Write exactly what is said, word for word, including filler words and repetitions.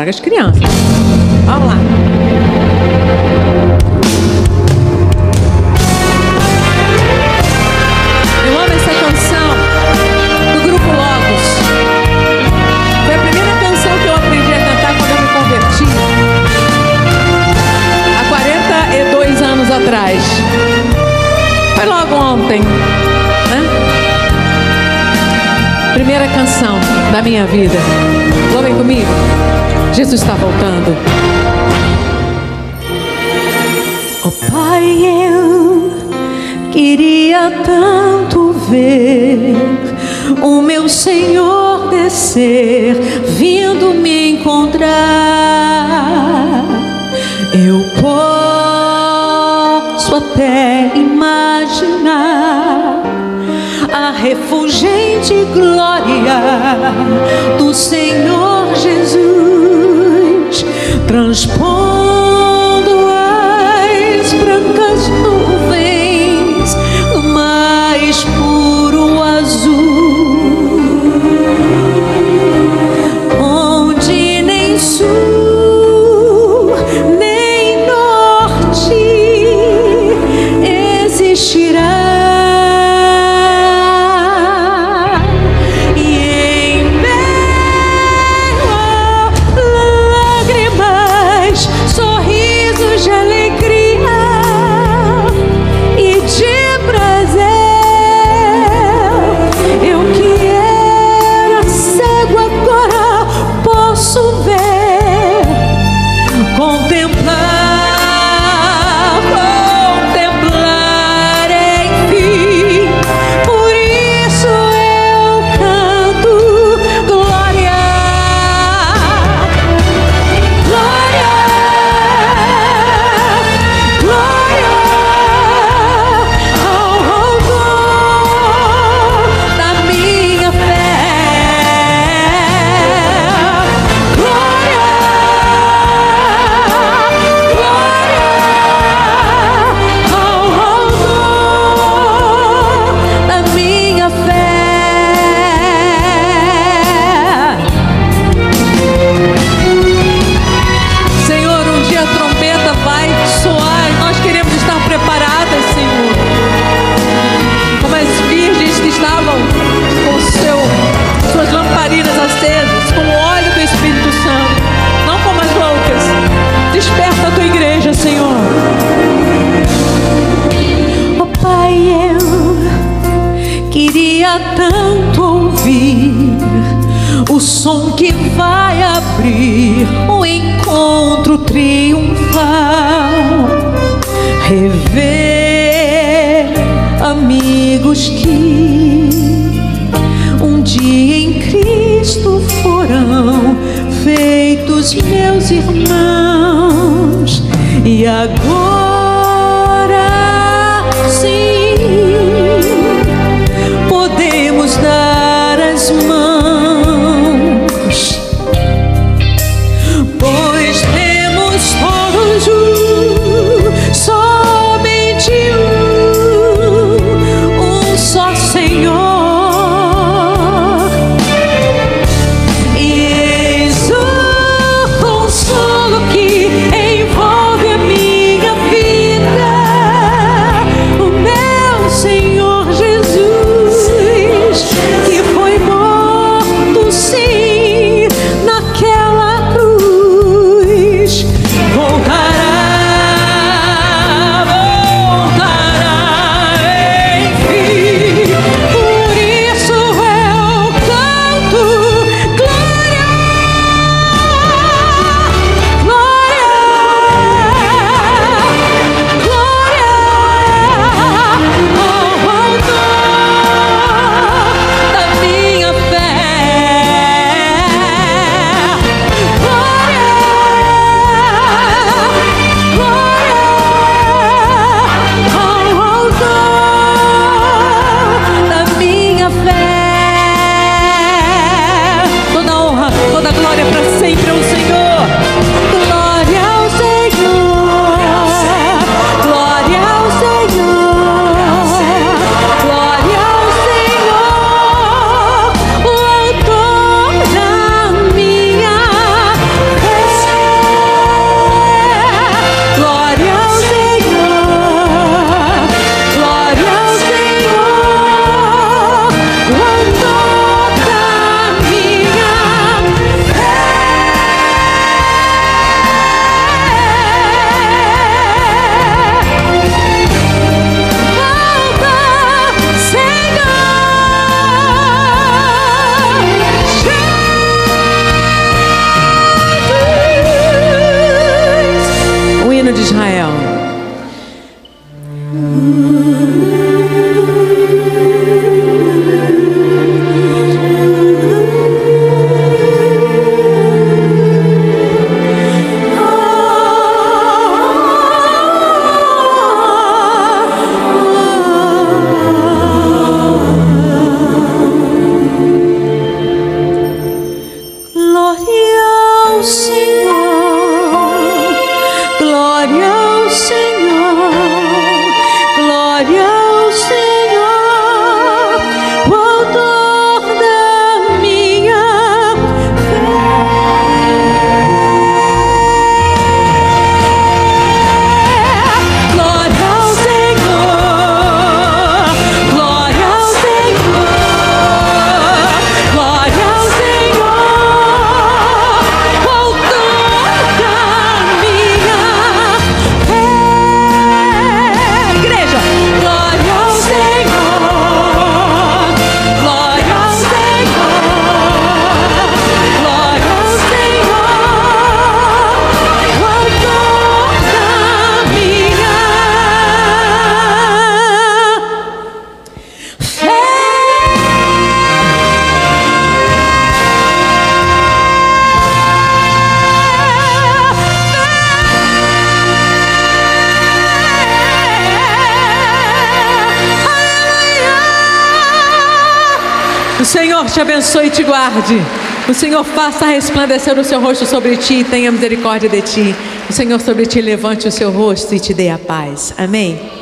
As crianças. Vamos lá. Eu amo essa canção do Grupo Logos. Foi a primeira canção que eu aprendi a cantar quando eu me converti, há quarenta e dois anos atrás. Foi logo ontem, né? Primeira canção da minha vida. Vem comigo. Jesus está voltando. Oh Pai, eu queria tanto ver o meu Senhor descer, vindo me encontrar. Eu posso até imaginar a refulgente glória do Senhor Jesus, transpondo as brancas nuvens no mais puro azul, onde nem sul nem norte existirá. Tanto ouvir o som que vai abrir o encontro triunfal, rever amigos que um dia em Cristo foram feitos meus irmãos, e agora sim podemos dar as mãos, pois temos todos um, somente um, um só Senhor. E eis o consolo que envolve a minha O Senhor te abençoe e te guarde. O Senhor faça resplandecer o seu rosto sobre ti e tenha misericórdia de ti. O Senhor sobre ti levante o seu rosto e te dê a paz. Amém.